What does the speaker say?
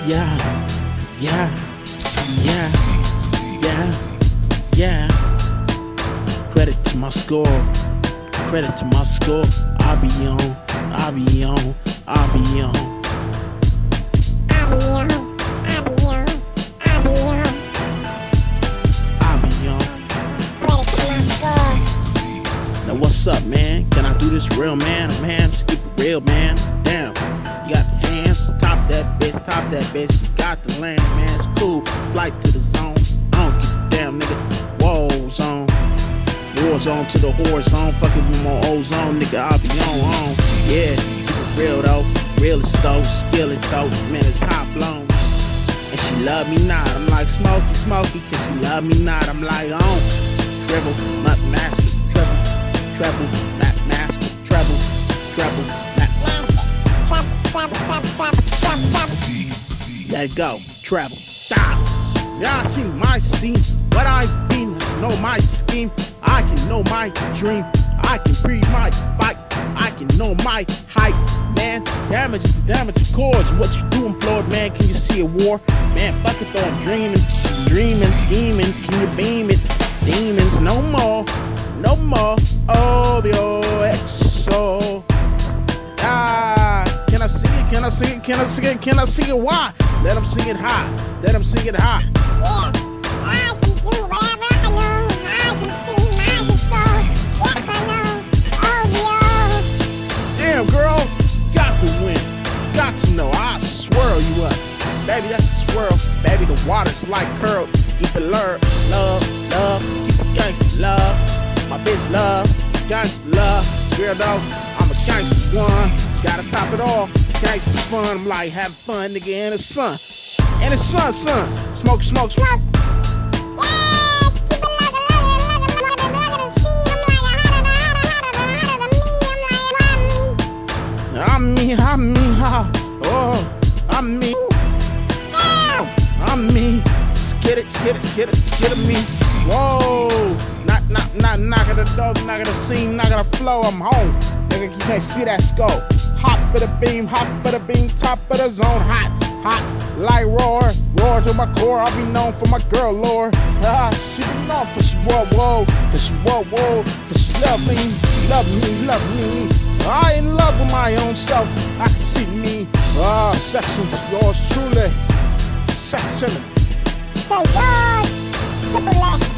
yeah, yeah, yeah, yeah, yeah. Credit to my score, credit to my score. I'll be on, I'll be on, I'll be on. I'll be on, I'll be on, I'll be on. I'll be on. Credit to my score. Now what's up, man? Can I do this real, man? Man, just keep it real, man. Damn, you got the hands, top that bitch, top that bitch. You got the land, man. It's cool. Flight to the zone. I don't give a damn, nigga. Whoa, zone. War zone to the horizon. Fucking with my ozone, nigga. I'll be on. Yeah, keep it real though. Real as though, skill it though. Man, it's hot blown. And she love me not. I'm like Smokey, Smokey, cause she love me not. I'm like on. Treble, master, treble, master, treble, let it go, treble, stop. Y'all see my scene, what I've been, know my scheme. I can know my dream, I can breathe my fight, I can know my height. Man, damage is the damage of cause. What you doing, Floyd, man? Can you see a war? Man, fuck it though, I'm dreaming, scheming. Can you beam it? Demons, no more. Obvio, exo. Ah, can I sing it? Can I sing it? Can I sing it? Can I sing it? Why? Let them sing it high. Let them sing it high. Yeah, I can do whatever I know. I can sing my soul. Yes, I know. Obvio. Damn, girl, got to win. Got to know. I'll swirl you up. Baby, that's a swirl. Baby, the water's like curl. Keep it love. Keep it gangsta love. My bitch love, gangsta love, weirdo, I'm a gangsta one. Gotta top it off, gangsta fun. I'm like having fun, nigga, in the sun. In the sun, smoke. Yeah, keep it I'm me. Skid it, me. Whoa. Knocking the door, knocking the scene, knocking the flow, I'm home. Nigga, you can't see that scope. Hop for the beam, top of the zone, hot, like roar to my core. I'll be known for my girl lore. She be known for she whoa, cause she love me. I in love with my own self, I can see me. Section, yours truly, section. So yours, triple